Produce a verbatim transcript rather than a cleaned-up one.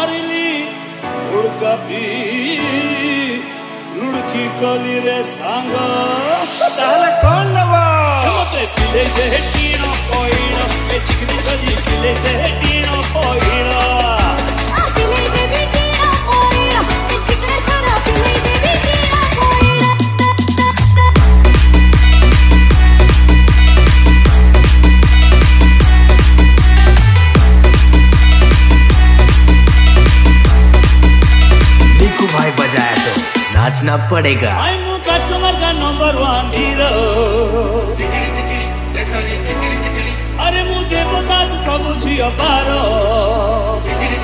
मारिली उड़का भी लुड़की कली रे सांग ताहले कौन नबा मते पिले दे टीनो कोइनो ए चिकनी सजी पिले दे टीनो कोइनो आ पिले दे भी टीनो कोइनो ए चिकनी सरा पिले दे भी टीनो कोइनो देखो भाई बजाया तो नाचना पड़ेगा। आई मुका चुमर का नंबर वन हीरो अरे मु देवदास सब झियो पारो